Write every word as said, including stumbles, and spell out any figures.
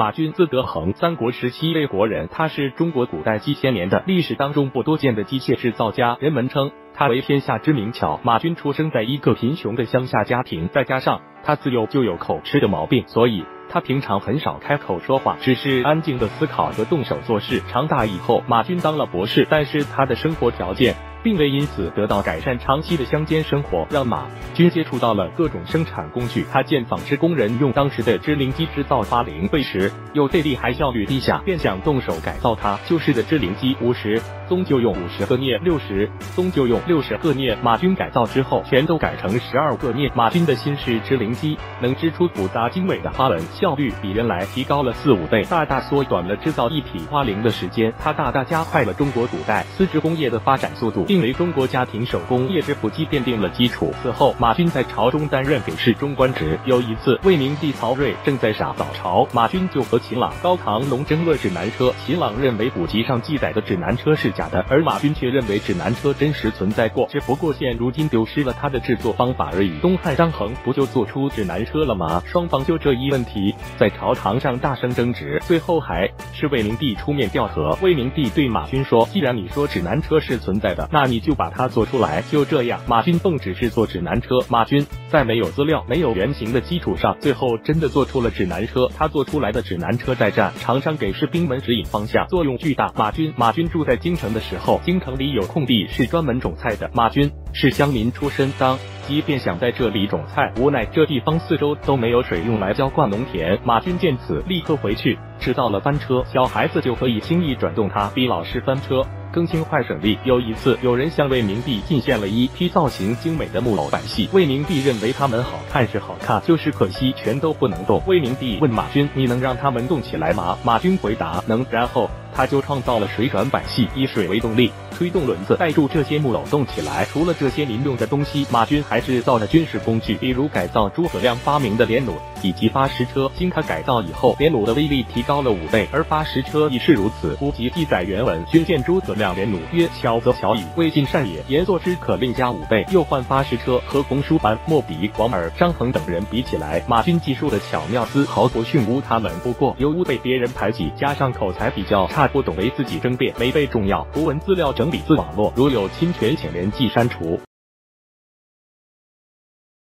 马君字德恒，三国时期魏国人，他是中国古代几千年的历史当中不多见的机械制造家，人们称他为天下之灵巧。马君出生在一个贫穷的乡下家庭，再加上他自幼就有口吃的毛病，所以他平常很少开口说话，只是安静的思考和动手做事。长大以后，马君当了博士，但是他的生活条件并未因此得到改善。长期的乡间生活让马君接触到了各种生产工具，他见纺织工人用当时的织灵机制造发零费时又费力还效率低下，便想动手改造它。旧式的织灵机五十宗就用五十个镊，六十宗就用六十个镊。马君改造之后，全都改成十二个镊。马君的新式织灵机能织出复杂精美的花纹，效率比原来提高了四五倍，大大缩短了制造一匹花翎的时间。它大大加快了中国古代丝织工业的发展速度，并为中国家庭手工业之普及奠定了基础。此后，马君在朝中担任给事中官职。有一次，魏明帝曹睿正在洒早朝，马君就和秦朗、高唐龙争论指南车。秦朗认为古籍上记载的指南车是假的，而马君却认为指南车真实存在过，只不过现如今丢失了它的制作方法而已。东汉张衡不就做出指南车了吗？双方就这一问题在朝堂上大声争执，最后还是魏明帝出面调和。魏明帝对马君说，既然你说指南车是存在的，那你就把它做出来。就这样，马君奉旨制作指南车。马君在没有资料、没有原型的基础上，最后真的做出了指南车。他做出来的指南车在战场上给士兵们指引方向，作用巨大。马君马君住在京城的时候，京城里有空地是专门种菜的。马君是乡民出身，当即便想在这里种菜，无奈这地方四周都没有水用来浇灌农田。马君见此，立刻回去制造了翻车，小孩子就可以轻易转动它，比老式翻车更轻快省力。有一次，有人向魏明帝进献了一批造型精美的木偶板戏，魏明帝认为他们好看是好看，就是可惜全都不能动。魏明帝问马君，你能让他们动起来吗？马君回答能。然后他就创造了水转板戏，以水为动力，推动轮子带住这些木偶动起来。除了这些民用的东西，马君还制造了军事工具，比如改造诸葛亮发明的连弩以及发石车。经他改造以后，连弩的威力提高了五倍，而发石车亦是如此。古籍记载原文，君见诸葛亮连弩，曰：巧则巧矣，未尽善也。言作之可另加五倍。又换发石车，和公输班、莫比、王耳、张衡等人比起来，马君技术的巧妙丝毫不逊乎他们。不过由于被别人排挤，加上口才比较差，不懂为自己争辩，没被重要。图文资料整理自网络，如有侵权请联系删除。